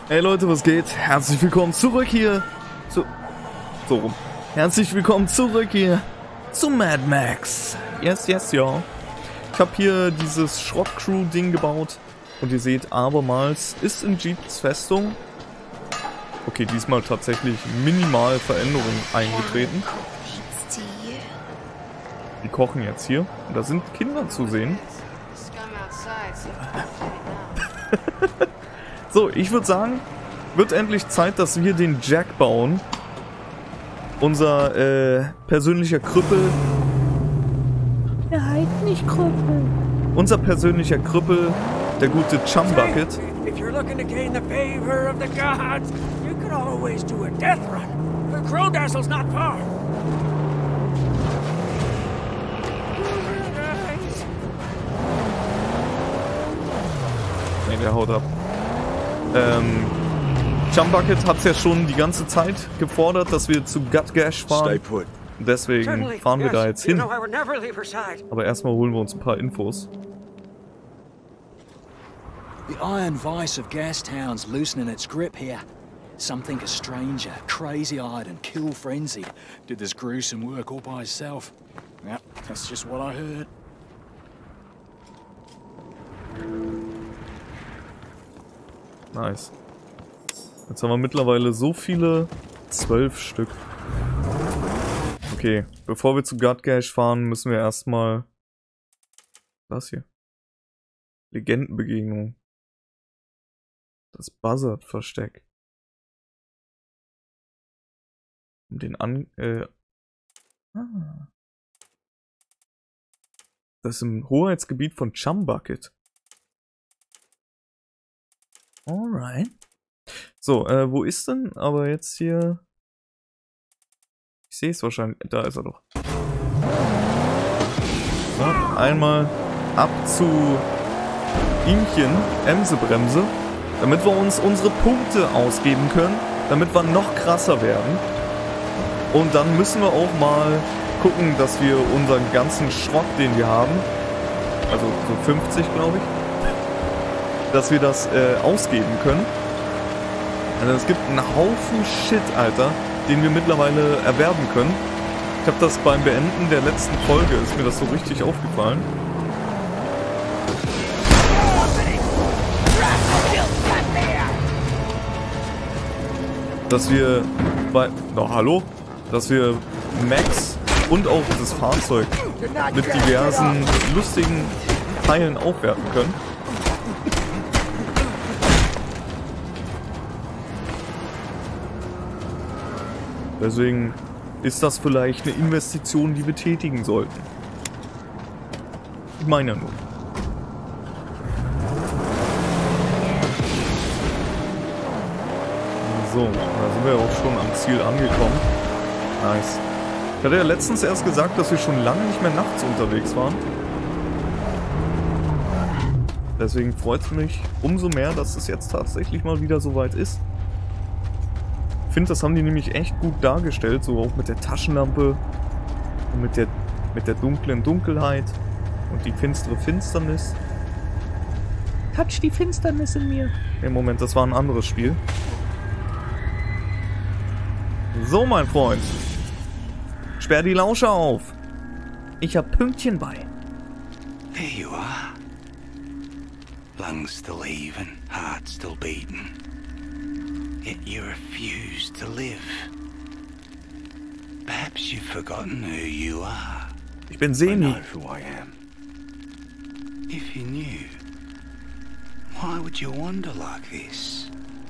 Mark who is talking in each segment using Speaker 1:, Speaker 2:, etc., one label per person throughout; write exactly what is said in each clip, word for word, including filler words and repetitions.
Speaker 1: Hey Leute, was geht? Herzlich willkommen zurück hier zu... So rum. Herzlich willkommen zurück hier zu Mad Max. Yes, yes, ja. Ich habe hier dieses Schrott-Crew-Ding gebaut. Und ihr seht, abermals ist in Jeeps Festung... Okay, diesmal tatsächlich minimal Veränderungen eingetreten. Die kochen jetzt hier. Und da sind Kinder zu sehen. So, ich würde sagen, wird endlich Zeit, dass wir den Jack bauen. Unser äh, persönlicher Krüppel. Er heißt nicht Krüppel. Unser persönlicher Krüppel, der gute Chumbucket.
Speaker 2: If you're looking to gain the favor of the gods, you can always do a death run. The Crowdazzle's not far.
Speaker 1: Nee, der haut ab. Ähm, Chumbucket hat es ja schon die ganze Zeit gefordert, dass wir zu Gutgash fahren. Deswegen fahren wir da jetzt hin. Aber erstmal holen wir uns ein paar Infos.
Speaker 3: The iron vice of Gastown's loosening its grip here. Some think a stranger, crazy-eyed and kill-frenzied, did this gruesome work all by himself. Yeah, that's just what I heard.
Speaker 1: Nice. Jetzt haben wir mittlerweile so viele... Zwölf Stück. Okay, bevor wir zu Gutgash fahren, müssen wir erstmal... Das hier. Legendenbegegnung. Das Buzzard-Versteck. Um den an... Äh... Ah. Das ist im Hoheitsgebiet von Chumbucket. Alright. So, äh, wo ist denn aber jetzt hier... Ich sehe es wahrscheinlich... Da ist er doch. So, einmal ab zu ihmchen, Emse-Bremse, damit wir uns unsere Punkte ausgeben können, damit wir noch krasser werden. Und dann müssen wir auch mal gucken, dass wir unseren ganzen Schrott, den wir haben, also so fünfzig, glaube ich, dass wir das äh, ausgeben können. Also es gibt einen Haufen Shit, Alter, den wir mittlerweile erwerben können. Ich habe das beim Beenden der letzten Folge, ist mir das so richtig aufgefallen. Dass wir bei... Oh, hallo? Dass wir Max und auch das Fahrzeug mit diversen lustigen Teilen aufwerten können. Deswegen ist das vielleicht eine Investition, die wir tätigen sollten. Ich meine ja nur. So, da sind wir auch schon am Ziel angekommen. Nice. Ich hatte ja letztens erst gesagt, dass wir schon lange nicht mehr nachts unterwegs waren. Deswegen freut es mich umso mehr, dass es jetzt tatsächlich mal wieder so weit ist. Ich finde, das haben die nämlich echt gut dargestellt, so auch mit der Taschenlampe und mit der, mit der dunklen Dunkelheit und die finstere Finsternis. Touch die Finsternis in mir. Im Moment, das war ein anderes Spiel. So, mein Freund. Sperr die Lauscher auf. Ich hab Pünktchen bei.
Speaker 4: There you are. Lungs still heaving, heart still beating. Yet you refuse to live. Perhaps you've forgotten who you are.
Speaker 1: Ich bin
Speaker 4: I
Speaker 1: Semi.
Speaker 4: know who I am. If you knew, why would you wander like this?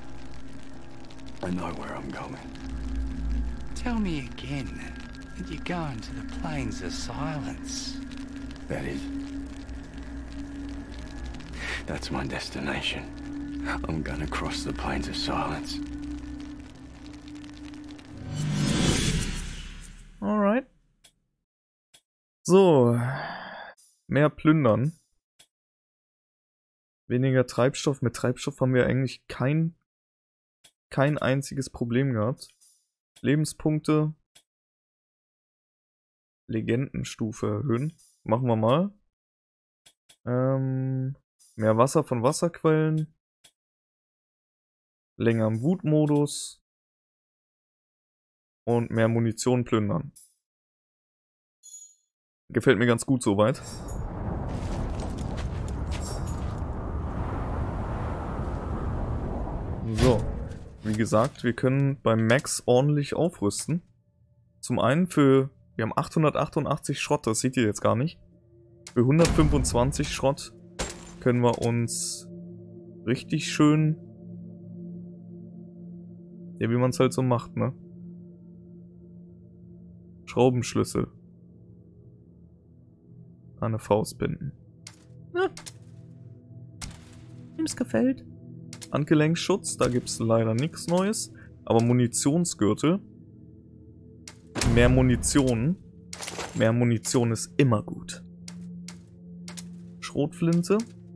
Speaker 3: I know where I'm going.
Speaker 4: Tell me again that you're going to the Plains of Silence.
Speaker 3: That is... That's my destination. I'm gonna cross the Plains of Silence.
Speaker 1: Alright. So. Mehr plündern. Weniger Treibstoff. Mit Treibstoff haben wir eigentlich kein, kein einziges Problem gehabt. Lebenspunkte. Legendenstufe erhöhen. Machen wir mal. Ähm, mehr Wasser von Wasserquellen. Länger im Wutmodus. Und mehr Munition plündern. Gefällt mir ganz gut soweit. So, wie gesagt, wir können beim Max ordentlich aufrüsten. Zum einen für, wir haben achthundertachtundachtzig Schrott, das seht ihr jetzt gar nicht. Für hundertfünfundzwanzig Schrott können wir uns richtig schön, ja, wie man es halt so macht, ne? Schraubenschlüssel an eine Faust binden. Ja. Wem's gefällt. Handgelenkschutz, da gibt es leider nichts Neues. Aber Munitionsgürtel. Mehr Munition. Mehr Munition ist immer gut. Schrotflinte.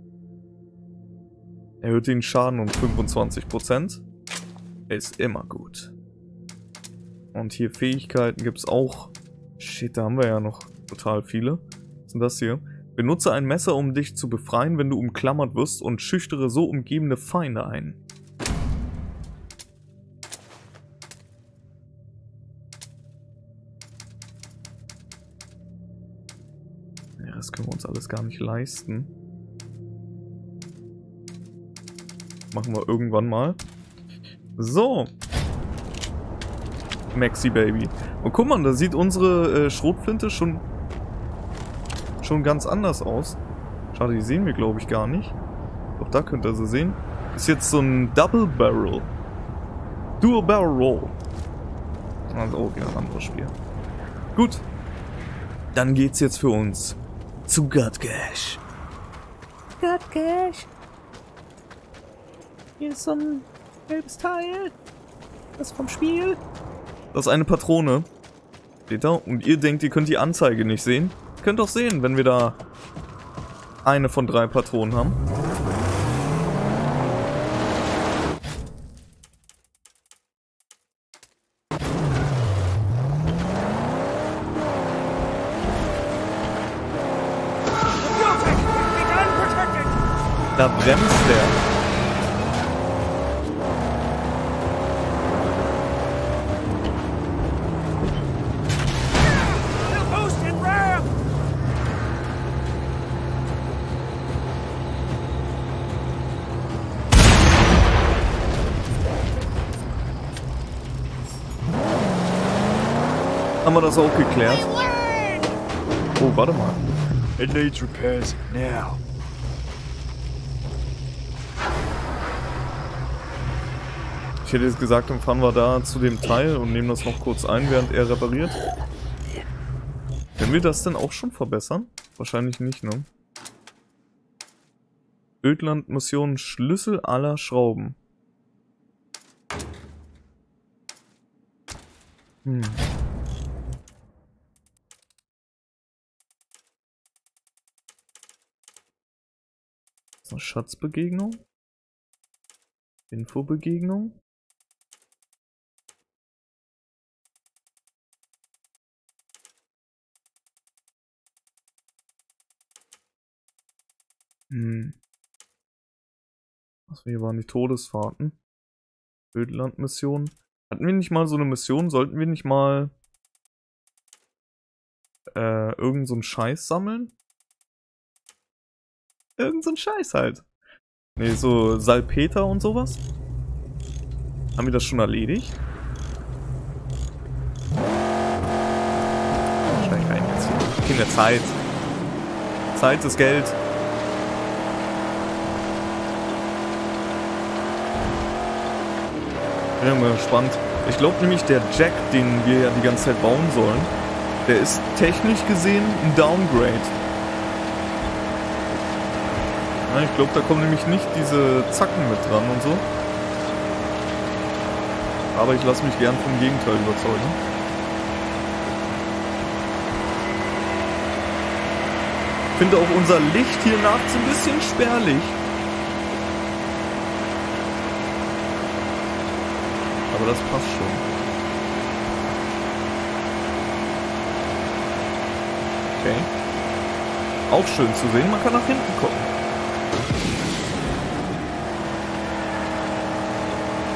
Speaker 1: Erhöht den Schaden um fünfundzwanzig Prozent. Ist immer gut. Und hier Fähigkeiten gibt es auch. Shit, da haben wir ja noch total viele. Was ist denn das hier? Benutze ein Messer, um dich zu befreien, wenn du umklammert wirst, und schüchtere so umgebende Feinde ein. Ja, das können wir uns alles gar nicht leisten. Machen wir irgendwann mal. So. Maxi Baby. Und guck mal, da sieht unsere äh, Schrotflinte schon schon ganz anders aus. Schade, die sehen wir, glaube ich, gar nicht. Doch da könnt ihr sie sehen. Ist jetzt so ein Double Barrel. Dual Barrel Roll. Also, oh, ja, ein anderes Spiel. Gut. Dann geht's jetzt für uns zu Godgash. Godgash. Hier ist so ein gelbes Teil. Das vom Spiel. Das ist eine Patrone. Seht ihr? Und ihr denkt, ihr könnt die Anzeige nicht sehen. Ihr könnt doch sehen, wenn wir da eine von drei Patronen haben. Da bremst der. Haben wir das auch geklärt? Oh, warte mal.
Speaker 3: It needs repairs now.
Speaker 1: Ich hätte jetzt gesagt, dann fahren wir da zu dem Teil und nehmen das noch kurz ein, während er repariert. Können wir das denn auch schon verbessern? Wahrscheinlich nicht, ne? Ödland-Mission Schlüssel aller Schrauben. Hm. So, Schatzbegegnung. Infobegegnung. Hm. Was wir hier waren, die Todesfahrten. Ödland-Mission. Hatten wir nicht mal so eine Mission? Sollten wir nicht mal äh, irgend so einen Scheiß sammeln? Irgend so ein Scheiß halt. Ne, so Salpeter und sowas. Haben wir das schon erledigt? Steig rein jetzt hier. In der Zeit. Zeit ist Geld. Bin ja mal gespannt. Ich glaube nämlich, der Jack, den wir ja die ganze Zeit bauen sollen, der ist technisch gesehen ein Downgrade. Ja, ich glaube, da kommen nämlich nicht diese Zacken mit dran und so. Aber ich lasse mich gern vom Gegenteil überzeugen. Ich finde auch unser Licht hier nachts ein bisschen spärlich. Aber das passt schon. Okay. Auch schön zu sehen, man kann nach hinten gucken.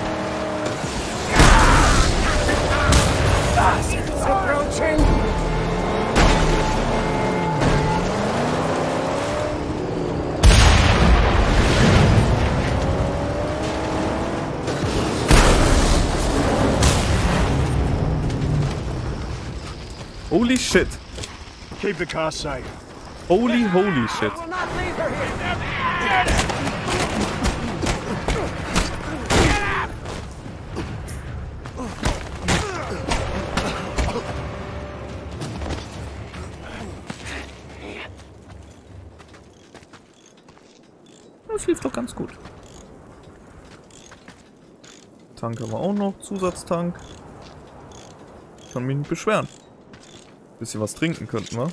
Speaker 1: Holy shit.
Speaker 3: Keep the car safe.
Speaker 1: Holy, holy shit.
Speaker 2: I will not leave her here. Get up!
Speaker 1: Das lief doch ganz gut. Tank haben wir auch noch. Zusatztank. Ich kann mich nicht beschweren. Bisschen was trinken könnten wir.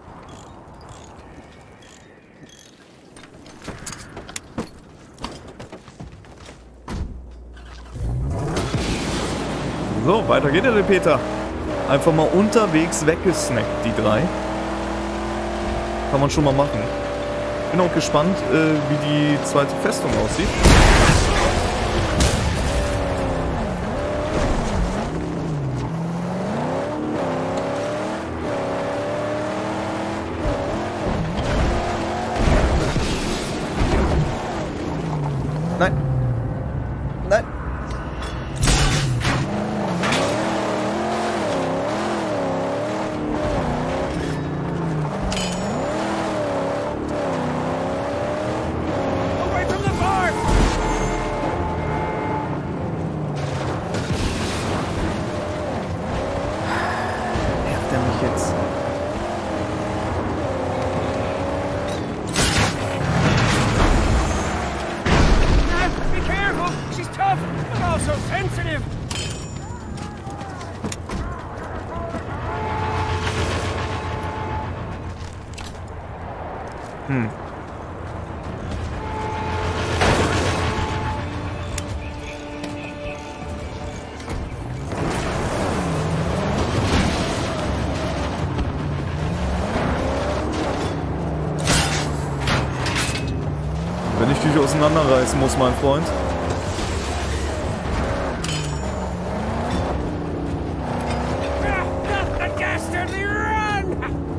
Speaker 1: So, weiter geht der Peter. Einfach mal unterwegs weggesnackt, die drei. Kann man schon mal machen. Bin auch gespannt, äh, wie die zweite Festung aussieht. Nein. Nein.
Speaker 2: Away from the bar!
Speaker 1: Nervt er mich jetzt?
Speaker 2: Be careful! She's tough, but also sensitive.
Speaker 1: Hm. Wenn ich dich auseinanderreißen muss, mein Freund.
Speaker 2: Ah, the dastardly run!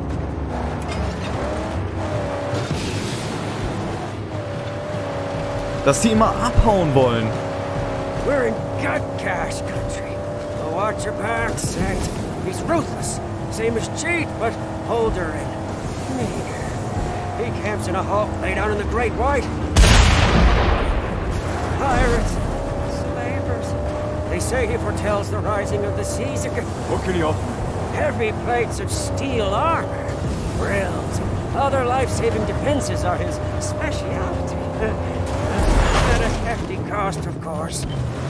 Speaker 1: Dass die immer abhauen wollen.
Speaker 2: We're in Gutcash country. So watch your back, Set. He's ruthless. Same as Cheat, but older and meaner. He camps in a hut lay down in the Great White. Pirates, slavers. They say he foretells the rising of the seas again.
Speaker 3: What can you offer?
Speaker 2: Heavy plates of steel armor, grills, and other life-saving defenses are his speciality. At a hefty cost, of course.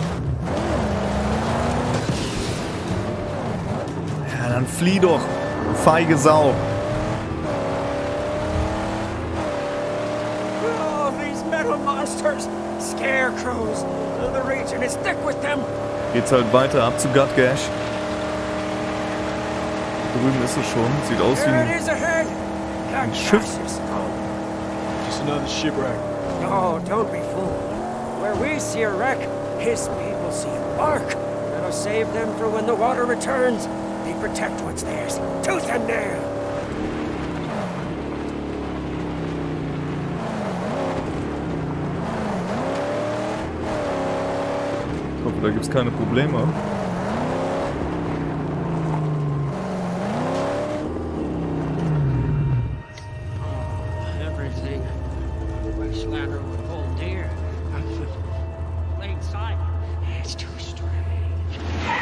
Speaker 1: Ja, dann flieh doch, du feige Sau.
Speaker 2: Oh, these metal monsters! Scarecrows! The region is thick with them!
Speaker 1: Geht's halt weiter ab zu Gutgash. Drüben ist es schon. Sieht aus wie
Speaker 2: There it
Speaker 1: ein...
Speaker 2: is ahead!
Speaker 1: ein Schiff.
Speaker 3: Just another shipwreck.
Speaker 2: No, don't be fooled. Where we see a wreck, his people see a bark. That'll save them for when the water returns. They protect what's theirs, tooth and nail.
Speaker 1: Ich hoffe, da gibt's keine Probleme.
Speaker 2: Everything. Westlander would hold dear. Late sight. It's too strange.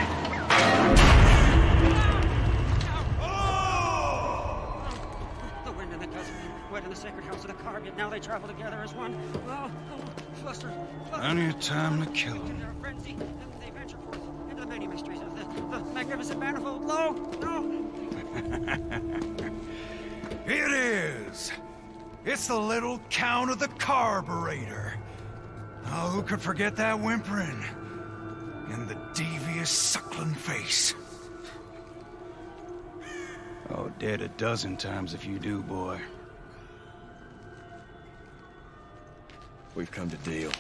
Speaker 2: The wind and the gust went in the sacred house of the carb, yet now they travel together as one. Oh, oh, flustered, flustered.
Speaker 4: Plenty of time to kill
Speaker 2: In
Speaker 4: him.
Speaker 2: their frenzy, they venture forth into the many mysteries of the, the magnificent manifold. No, no.
Speaker 4: It is! It's the little Count of the Carburetor. Oh, who could forget that whimpering? And the devious suckling face. Oh, dead a dozen times if you do, boy.
Speaker 3: We've come to deal.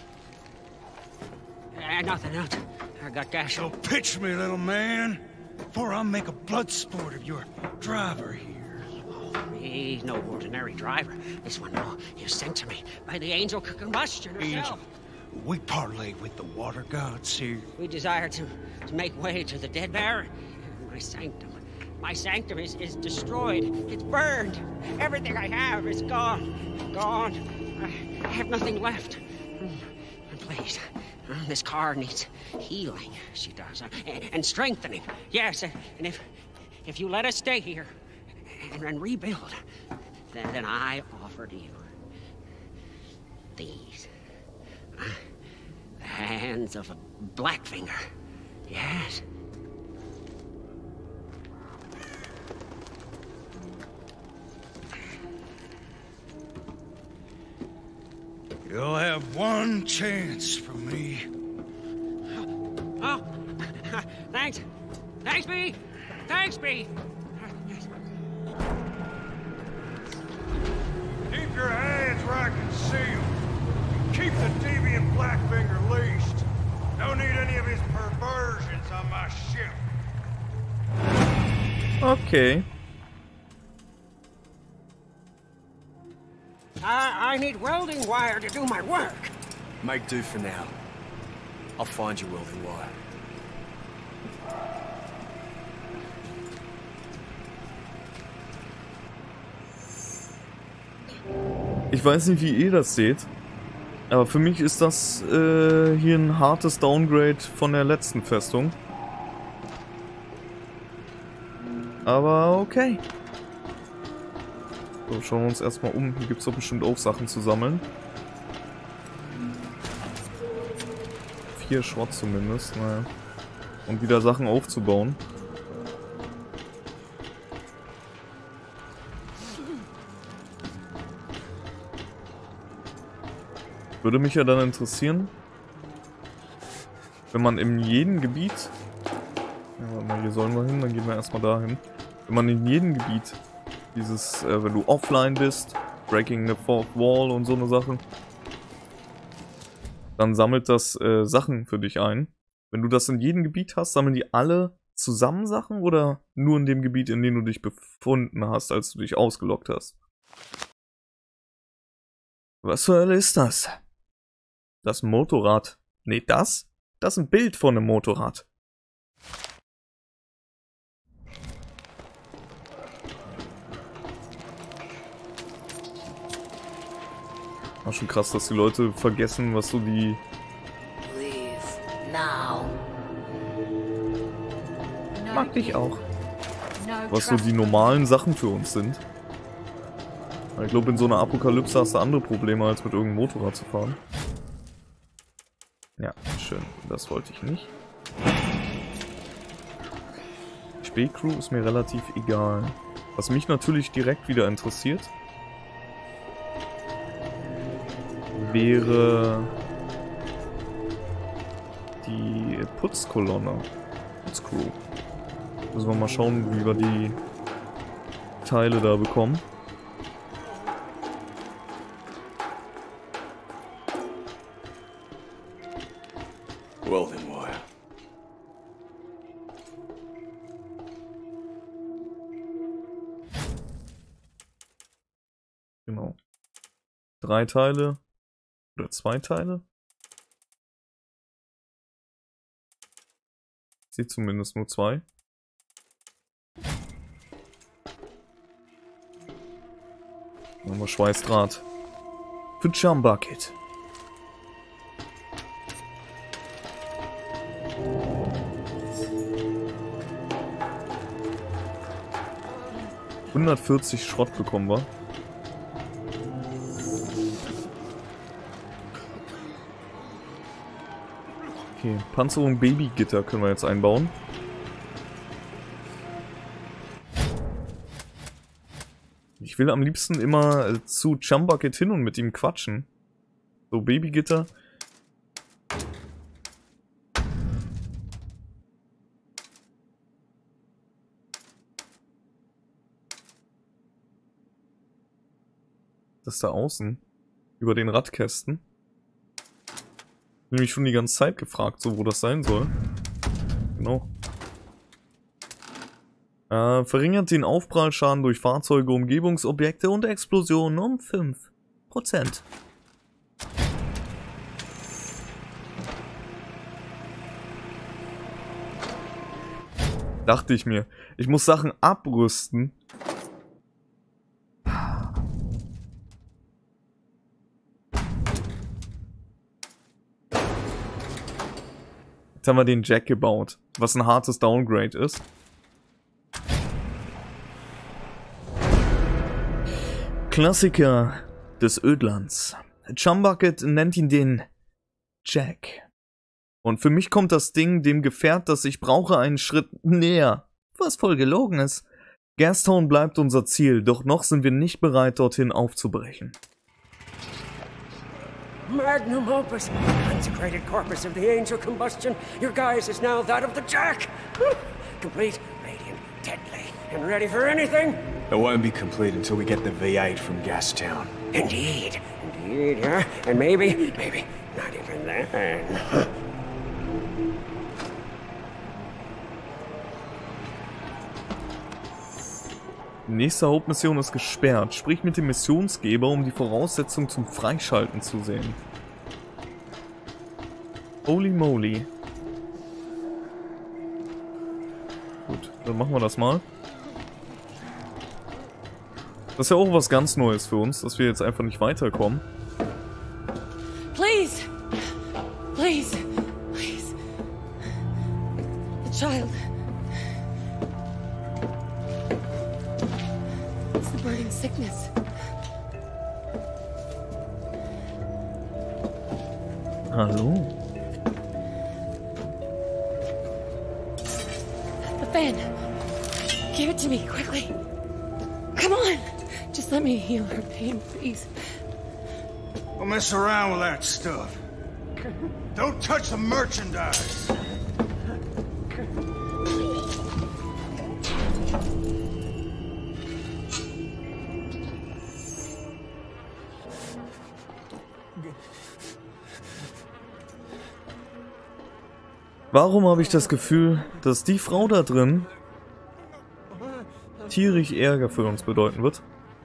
Speaker 2: Uh, nothing else. I got gas.
Speaker 4: So pitch me, little man, before I make a blood sport of your driver here.
Speaker 2: He's no ordinary driver. This one, no, he's sent to me by the angel combustion herself.
Speaker 4: Angel. We parlay with the water gods here.
Speaker 2: We desire to, to make way to the dead Baron, my sanctum. My sanctum is, is destroyed. It's burned. Everything I have is gone. Gone. I have nothing left. Please, this car needs healing, she does, and strengthening. Yes, and if if you let us stay here and, and rebuild, then, then I offer to you these. The hands of a Blackfinger. Yes.
Speaker 4: You'll have one chance from me.
Speaker 2: Oh, thanks. Thanks, B. Thanks, B.
Speaker 4: Keep your hands where I can see them. Keep the deviant Blackfinger leashed. Don't need any of his perversions on my ship.
Speaker 1: Okay.
Speaker 2: I, I need welding wire to do my work.
Speaker 3: Make do for now. I'll find you welding wire.
Speaker 1: Ich weiß nicht, wie ihr das seht, aber für mich ist das äh, hier ein hartes Downgrade von der letzten Festung. Aber okay. So, schauen wir uns erstmal um. Hier gibt es doch bestimmt auch Sachen zu sammeln. Vier Schrott zumindest, naja. Und wieder Sachen aufzubauen. Würde mich ja dann interessieren, wenn man in jedem Gebiet... Ja, warte mal, hier sollen wir hin, dann gehen wir erstmal dahin. Wenn man in jedem Gebiet dieses, äh, wenn du offline bist, Breaking the Fourth Wall und so eine Sache, dann sammelt das äh, Sachen für dich ein. Wenn du das in jedem Gebiet hast, sammeln die alle zusammen Sachen oder nur in dem Gebiet, in dem du dich befunden hast, als du dich ausgeloggt hast? Was zur Hölle ist das? Das Motorrad. Nee, das? Das ist ein Bild von einem Motorrad. War schon krass, dass die Leute vergessen, was so die... Mag dich auch. Was so die normalen Sachen für uns sind. Ich glaube, in so einer Apokalypse hast du andere Probleme, als mit irgendeinem Motorrad zu fahren. Ja, schön. Das wollte ich nicht. Spähcrew ist mir relativ egal. Was mich natürlich direkt wieder interessiert, wäre die Putzkolonne. Putzcrew. Müssen wir mal schauen, wie wir die Teile da bekommen.
Speaker 3: Welding wire.
Speaker 1: Genau. Drei Teile. Oder zwei Teile. Ich sehe zumindest nur zwei. Dann haben wir Schweißdraht. Für Jump Bucket. hundertvierzig Schrott bekommen wir. Okay, Panzerung Babygitter können wir jetzt einbauen. Ich will am liebsten immer zu Jump Bucket hin und mit ihm quatschen. So, Babygitter. Das ist da außen. Über den Radkästen. Ich habe mich schon die ganze Zeit gefragt, so wo das sein soll. Genau. Äh, verringert den Aufprallschaden durch Fahrzeuge, Umgebungsobjekte und Explosionen um fünf Prozent. Dachte ich mir. Ich muss Sachen abrüsten. Jetzt haben wir den Jack gebaut, was ein hartes Downgrade ist. Klassiker des Ödlands. Chumbucket nennt ihn den Jack. Und für mich kommt das Ding dem Gefährt, das ich brauche, einen Schritt näher. Was voll gelogen ist. Gastown bleibt unser Ziel, doch noch sind wir nicht bereit, dorthin aufzubrechen.
Speaker 2: Magnum opus, consecrated corpus of the angel combustion. Your guise is now that of the Jack. Complete, radiant, deadly, and ready for anything.
Speaker 3: It won't be complete until we get the V eight from Gastown.
Speaker 2: Indeed, indeed, yeah. And maybe, maybe, not even then.
Speaker 1: Nächste Hauptmission ist gesperrt. Sprich mit dem Missionsgeber, um die Voraussetzungen zum Freischalten zu sehen. Holy moly. Gut, dann machen wir das mal. Das ist ja auch was ganz Neues für uns, dass wir jetzt einfach nicht weiterkommen.
Speaker 5: Please! Please! Please! The child... It's the burning sickness.
Speaker 1: Hallo?
Speaker 5: The fan! Give it to me, quickly! Come on! Just let me heal her pain, please.
Speaker 4: Don't mess around with that stuff. Don't touch the merchandise.
Speaker 1: Warum habe ich das Gefühl, dass die Frau da drin tierisch Ärger für uns bedeuten wird?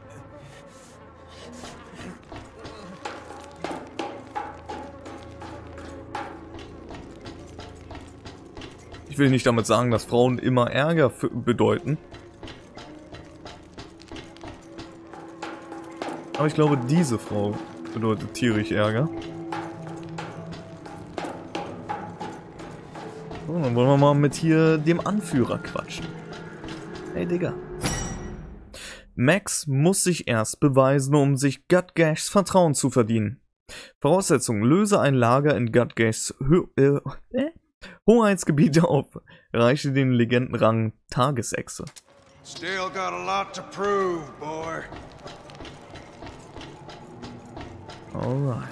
Speaker 1: Ich will nicht damit sagen, dass Frauen immer Ärger für bedeuten. Aber ich glaube, diese Frau bedeutet tierisch Ärger. So, dann wollen wir mal mit hier dem Anführer quatschen. Hey, Digga. Max muss sich erst beweisen, um sich Gutgashs Vertrauen zu verdienen. Voraussetzung: löse ein Lager in Gutgashs Ho äh, äh? Hoheitsgebiete auf. Reiche den Legendenrang Tagesechse.
Speaker 4: Still got a lot to prove, boy.
Speaker 1: Alright.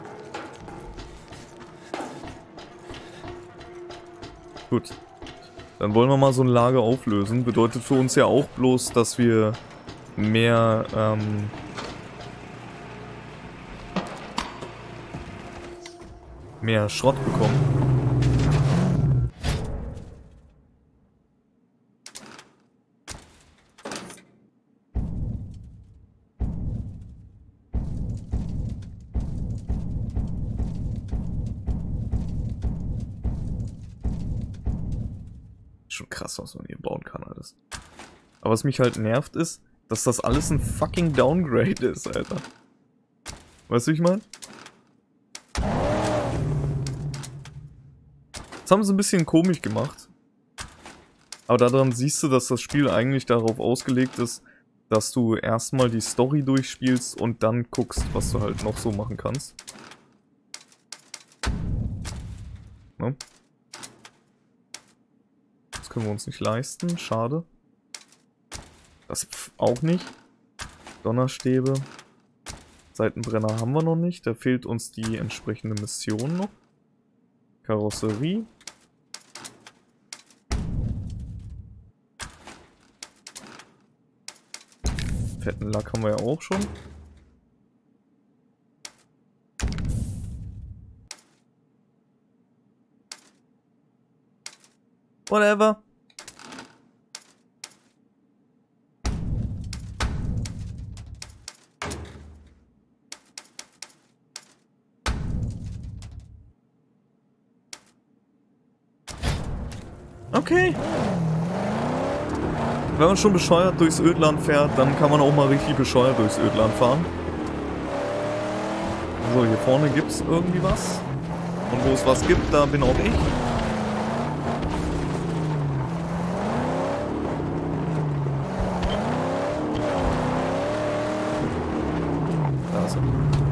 Speaker 1: Gut. Dann wollen wir mal so ein Lager auflösen. Bedeutet für uns ja auch bloß, dass wir mehr, ähm... mehr Schrott bekommen. Schon krass, was man hier bauen kann alles. Aber was mich halt nervt ist, dass das alles ein fucking Downgrade ist, Alter. Weißt du, wie ich meine? Das haben sie ein bisschen komisch gemacht. Aber daran siehst du, dass das Spiel eigentlich darauf ausgelegt ist, dass du erstmal die Story durchspielst und dann guckst, was du halt noch so machen kannst. Ne? Das können wir uns nicht leisten, schade. Das auch nicht. Donnerstäbe. Seitenbrenner haben wir noch nicht, da fehlt uns die entsprechende Mission noch. Karosserie. Fetten Lack haben wir ja auch schon. Whatever. Okay. Wenn man schon bescheuert durchs Ödland fährt, dann kann man auch mal richtig bescheuert durchs Ödland fahren. So, hier vorne gibt es irgendwie was. Und wo es was gibt, da bin auch ich. Da ist er.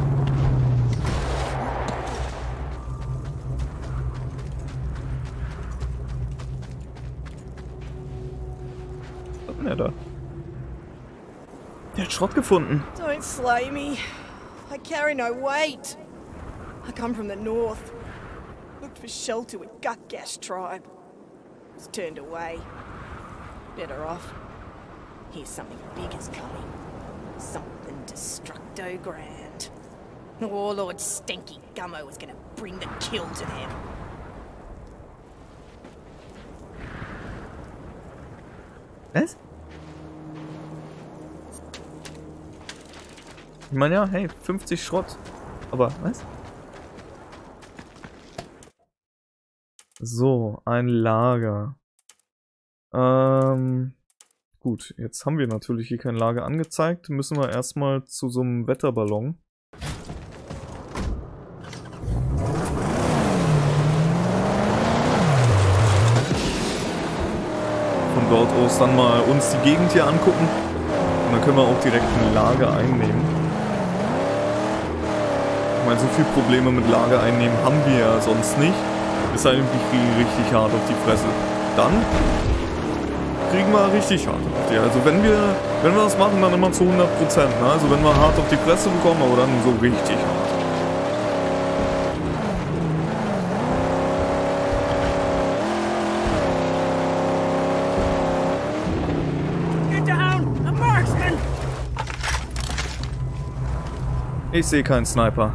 Speaker 1: Was ist denn der da? Der hat Schrott gefunden.
Speaker 6: Don't slay me. I carry no weight. I come from the north. Looked for shelter with Gutgash tribe. Was turned away. Better off. Here's something big is coming. Something destructo grand. The warlord Stinky Gummo was gonna bring the kill to them.
Speaker 1: Was? Ich meine ja, hey, fünfzig Schrott. Aber, was? So, ein Lager. Ähm, gut, jetzt haben wir natürlich hier kein Lager angezeigt. Müssen wir erstmal zu so einem Wetterballon. Von dort aus dann mal uns die Gegend hier angucken. Und dann können wir auch direkt ein Lager einnehmen. Ich meine, so viele Probleme mit Lager einnehmen haben wir ja sonst nicht. Es sei denn, wir kriegen richtig hart auf die Fresse. Dann kriegen wir richtig hart auf die. Also wenn wir, wenn wir das machen, dann immer zu hundert Prozent. Ne? Also wenn wir hart auf die Fresse bekommen, aber dann so richtig hart.
Speaker 2: Get down! A marksman!
Speaker 1: Ich sehe keinen Sniper.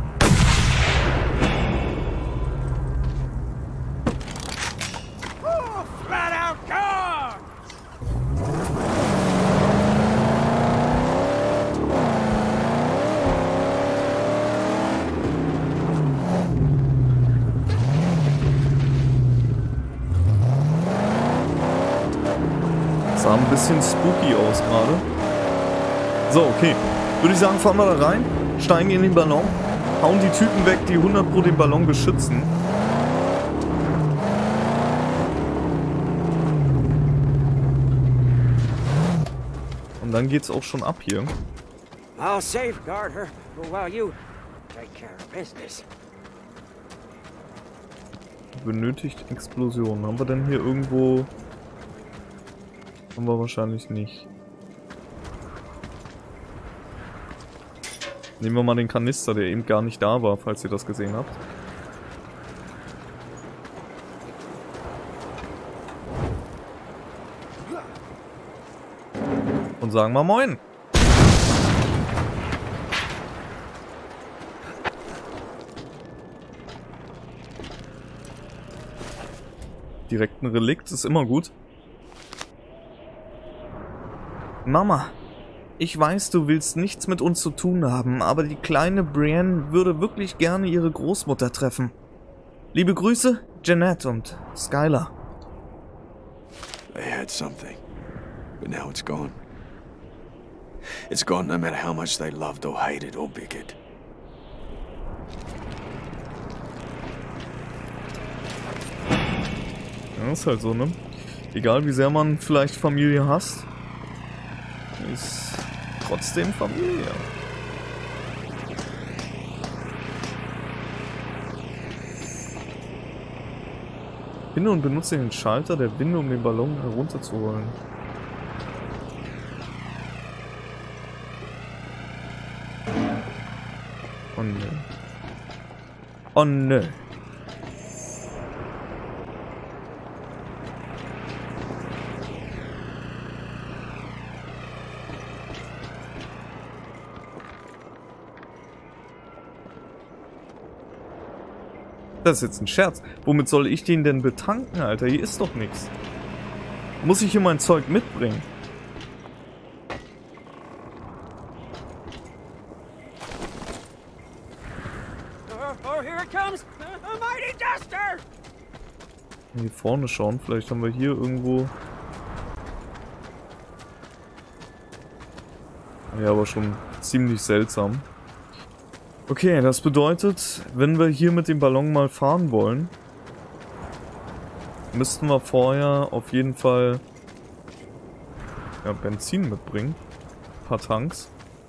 Speaker 1: Sah ein bisschen spooky aus gerade. So, okay. Würde ich sagen, fahren wir da rein, steigen in den Ballon, hauen die Typen weg, die hundert Pro den Ballon beschützen. Und dann geht's auch schon ab hier.
Speaker 2: I'll safeguard her while you take care of business.
Speaker 1: Benötigt Explosionen. Haben wir denn hier irgendwo... Haben wir wahrscheinlich nicht. Nehmen wir mal den Kanister, der eben gar nicht da war, falls ihr das gesehen habt. Und sagen mal Moin! Direkt ein Relikt ist immer gut. Mama, ich weiß, du willst nichts mit uns zu tun haben, aber die kleine Brienne würde wirklich gerne ihre Großmutter treffen. Liebe Grüße, Jeanette und Skylar.
Speaker 7: They had something, but now it's gone. It's gone no matter how much they loved or hated or bigored.
Speaker 1: Ja, ist halt so, ne? Egal wie sehr man vielleicht Familie hasst, ist trotzdem Familie. Finde und benutze den Schalter der Winde, um den Ballon herunterzuholen. Oh nö. Oh nö. Das ist jetzt ein Scherz. Womit soll ich den denn betanken, Alter? Hier ist doch nichts. Muss ich hier mein Zeug mitbringen?
Speaker 2: Oh, oh, here it comes! A mighty duster!
Speaker 1: Hier vorne schauen. Vielleicht haben wir hier irgendwo Ja, aber schon ziemlich seltsam. Okay, das bedeutet, wenn wir hier mit dem Ballon mal fahren wollen, müssten wir vorher auf jeden Fall ja, Benzin mitbringen. Ein paar Tanks.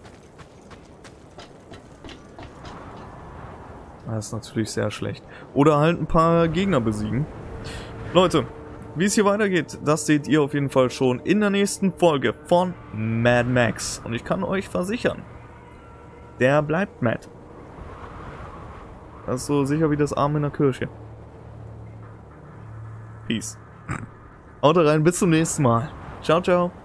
Speaker 1: Das ist natürlich sehr schlecht. Oder halt ein paar Gegner besiegen. Leute, wie es hier weitergeht, das seht ihr auf jeden Fall schon in der nächsten Folge von Mad Max. Und ich kann euch versichern, der bleibt mad. Das ist so sicher wie das Arm in der Kirche. Peace. Haut rein, bis zum nächsten Mal. Ciao, ciao.